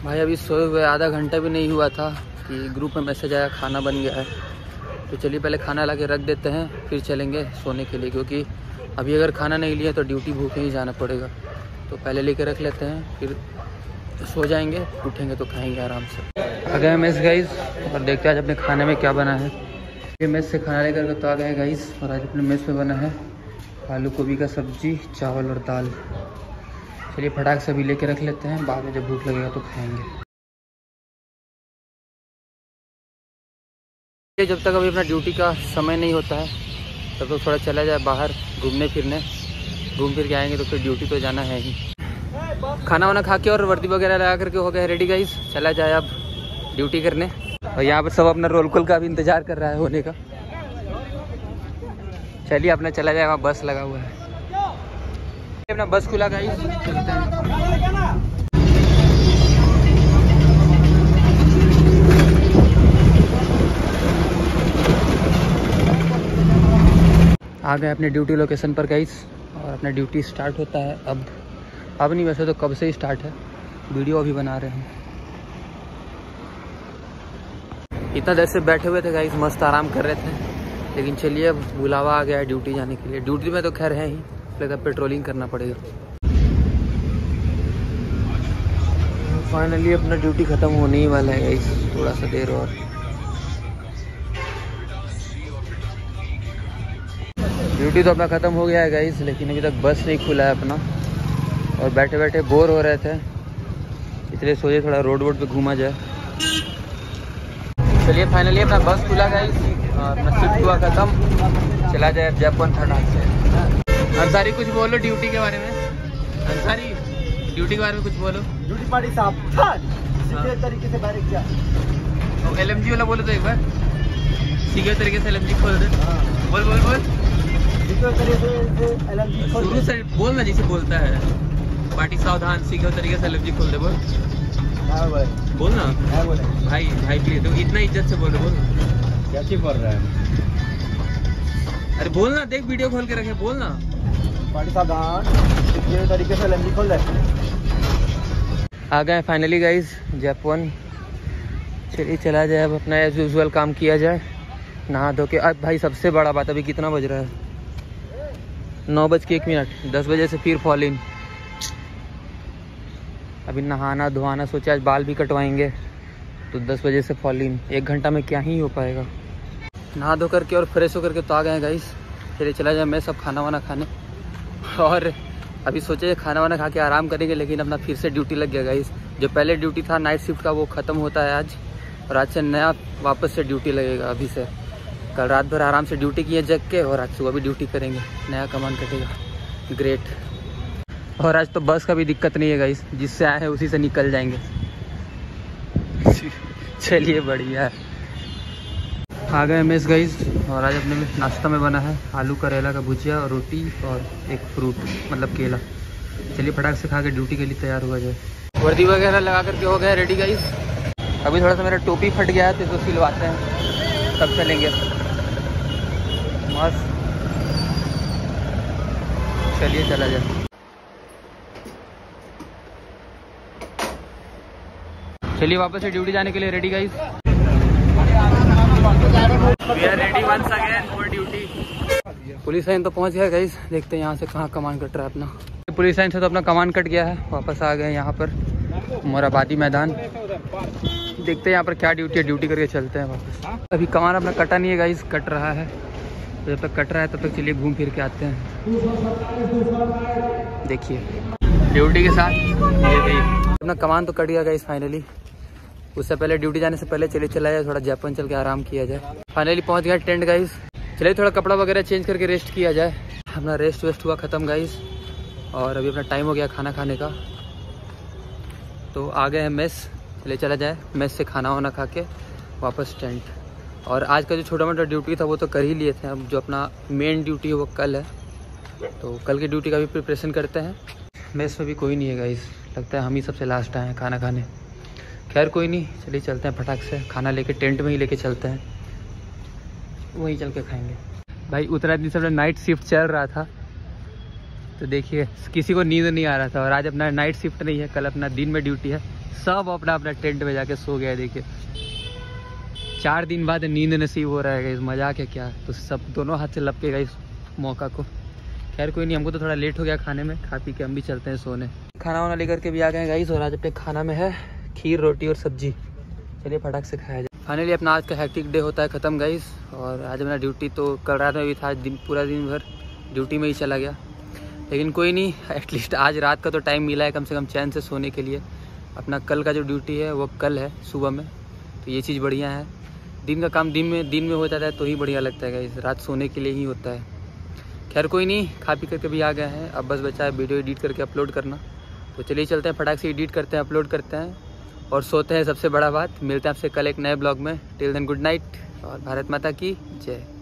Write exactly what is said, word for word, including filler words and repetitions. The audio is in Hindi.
भाई अभी सोए हुए आधा घंटा भी नहीं हुआ था कि ग्रुप में मैसेज आया खाना बन गया है। तो चलिए पहले खाना ला के रख देते हैं, फिर चलेंगे सोने के लिए, क्योंकि अभी अगर खाना नहीं लिया तो ड्यूटी भूखे ही जाना पड़ेगा। तो पहले लेके रख लेते हैं, फिर सो जाएंगे, उठेंगे तो खाएंगे आराम से। आ गए मेस गाइस और देखते हैं आज अपने खाने में क्या बना है। ये मेस से खाना लेकर तो आ गए गाइस और आज अपने मेस में बना है आलू गोभी का सब्जी, चावल और दाल। चलिए फटाक से अभी लेके रख लेते हैं, बाद में जब भूख लगेगा तो खाएंगे। जब तक अभी अपना ड्यूटी का समय नहीं होता है तब तो थोड़ा चला जाए बाहर घूमने फिरने, घूम फिर के आएंगे तो फिर ड्यूटी तो जाना है ही। खाना वाना खा के और वर्दी वगैरह लगा करके हो गए रेडी गाइस, चला जाए अब ड्यूटी करने। और यहाँ पर सब अपना रोल कॉल का भी इंतजार कर रहा है होने का। चलिए अपना चला जाए, वहाँ बस लगा हुआ है, अपना बस खुला गाइस, चलते हैं। आ गए अपने ड्यूटी लोकेशन पर गाइस और अपना ड्यूटी स्टार्ट होता है अब। अब नहीं, वैसे तो कब से ही स्टार्ट है, वीडियो अभी बना रहे हैं। इतना देर से बैठे हुए थे गाइस, मस्त आराम कर रहे थे, लेकिन चलिए अब बुलावा आ गया है ड्यूटी जाने के लिए। ड्यूटी में तो खैर है ही, लगता है पेट्रोलिंग करना पड़ेगा। फाइनली अपना ड्यूटी ख़त्म होने ही वाला है गाइस, थोड़ा सा देर और। ड्यूटी तो अपना ख़त्म हो गया है गाइस, लेकिन अभी तक बस नहीं खुला है अपना और बैठे बैठे बोर हो रहे थे, इसलिए सोचे थोड़ा रोड वोड पे घूमा जाए। चलिए फाइनली अपना बस खुला गाइस और अपना शिफ्ट हुआ ख़त्म, चला जाए जयपुर फटाक से। अंसारी कुछ बोलो ड्यूटी के बारे में, अंसारी ड्यूटी के बारे में कुछ बोलो। ड्यूटी पार्टी साहब सीधे तरीके से बाहर क्या एल एम जी वाला बोलो तो एक बार, सीधे तरीके से एल एम जी खोल दे। बोल बोल बोल शुरू से बोलना जैसे बोलता है। पार्टी सावधान, सीखे तरीके से एल एम जी खोल दे। बोल बोलना भाई, भाई प्लीज तो इतना इज्जत से बोल रहे, बोल क्या चीज बोल रहा है। अरे बोलना, देख वीडियो खोल के रखे, बोलना। पार्टी सावधान, सीधे तरीके से एल एम जी खोल दे। आ गए फाइनली गाइस जयपुर। चलिए चला जाए अब, अपना एज यूजुअल काम किया जाए, नहा धो के। अब भाई सबसे बड़ा बात, अभी कितना बज रहा है? नौ बज के एक मिनट, दस बजे से फिर फॉल इन। अभी नहाना धोआना, सोचा आज बाल भी कटवाएंगे तो दस बजे से फॉल इन, एक घंटा में क्या ही हो पाएगा। नहा धो करके और फ्रेश होकर के तो आ गए हैं गाइस। चलिए चला जाए मैं सब खाना वाना खाने, और अभी सोचे खाना वाना खा के आराम करेंगे, लेकिन अपना फिर से ड्यूटी लग गया गाइस। जो पहले ड्यूटी था नाइट शिफ्ट का वो ख़त्म होता है आज, और आज से नया वापस से ड्यूटी लगेगा। अभी से कल रात भर आराम से ड्यूटी किए जग के, और आज सुबह भी ड्यूटी करेंगे, नया कमान कटेगा। ग्रेट। और आज तो बस का भी दिक्कत नहीं है गाइस, जिससे आए हैं उसी से निकल जाएंगे। चलिए बढ़िया है। आ गए मेस गाइस और आज अपने में नाश्ता में बना है आलू करेला का भुजिया और रोटी और एक फ्रूट मतलब केला। चलिए फटाक से खा के ड्यूटी के लिए तैयार हुआ जाए। वर्दी वगैरह लगा करके हो गए रेडी गाइस। अभी थोड़ा सा मेरा टोपी फट गया है तो इसको सिलवाते हैं, तब चलेंगे। मस्त, चलिए चला जाए। चलिए वापस से ड्यूटी जाने के लिए ready guys. We are ready once again for duty. Police line तो पहुंच गया गाइस, देखते हैं यहाँ से कहाँ कमान कट रहा है अपना। पुलिस लाइन से तो अपना कमान कट गया है, वापस आ गए यहाँ पर मोराबादी मैदान। देखते हैं यहाँ पर क्या ड्यूटी है, ड्यूटी करके चलते हैं वापस। अभी कमान अपना कटा नहीं है गाइस, कट रहा है। तो जब तक कट रहा है तब तक चलिए घूम फिर के आते हैं। देखिए ड्यूटी के साथ ये भी अपना कमान तो कट गया गाइस फाइनली। उससे पहले ड्यूटी जाने से पहले चलिए चला जाए, थोड़ा जयपुर चल के आराम किया जाए। फाइनली पहुंच गया टेंट गाइस। चलिए थोड़ा कपड़ा वगैरह चेंज करके रेस्ट किया जाए। अपना रेस्ट वेस्ट हुआ ख़त्म गाइस, और अभी अपना टाइम हो गया खाना खाने का। तो आ गए हैं मेस, चलिए चला जाए मेस से खाना वाना खा के वापस टेंट। और आज का जो छोटा मोटा ड्यूटी था वो तो कर ही लिए थे, अब जो अपना मेन ड्यूटी है वो कल है, तो कल की ड्यूटी का भी प्रिपरेशन करते हैं। मेस में भी कोई नहीं है गाइस, लगता है हम ही सबसे लास्ट आए हैं खाना खाने। खैर कोई नहीं, चलिए चलते हैं फटाक से खाना लेके, टेंट में ही लेके चलते हैं, वहीं चल के खाएंगे। भाई उतना दिन से अपना नाइट शिफ्ट चल रहा था, तो देखिए किसी को नींद नहीं आ रहा था। और आज अपना नाइट शिफ्ट नहीं है, कल अपना दिन में ड्यूटी है, सब अपना अपना टेंट में जाके सो गया। देखिए चार दिन बाद नींद नसीब हो रहा है गाइस, मजाक है क्या। तो सब दोनों हाथ से लपके गए इस मौका को। खैर कोई नहीं, हमको तो थोड़ा लेट हो गया खाने में, खा पी के हम भी चलते हैं सोने। खाना वाना लेकर के भी आ गए गाइस, और आज अपने खाना में है खीर रोटी और सब्जी। चलिए फटाक से खाया जाए। फाइनली अपना आज का हैक्टिक डे होता है ख़त्म गाइस। और आज मेरा ड्यूटी तो कल रात में भी था, दिन पूरा दिन भर ड्यूटी में ही चला गया। लेकिन कोई नहीं, एटलीस्ट आज रात का तो टाइम मिला है कम से कम चैन से सोने के लिए। अपना कल का जो ड्यूटी है वो कल है सुबह में, तो ये चीज़ बढ़िया है। दिन का काम दिन में दिन में हो जाता है तो ही बढ़िया लगता है गाइस, रात सोने के लिए ही होता है। खैर कोई नहीं, खा पी करके भी आ गए हैं, अब बस बचा है वीडियो एडिट करके अपलोड करना। तो चलिए चलते हैं, फटाक से एडिट करते हैं, अपलोड करते हैं और सोते हैं। सबसे बड़ा बात, मिलते हैं आपसे कल एक नए ब्लॉग में। टिल देन गुड नाइट और भारत माता की जय।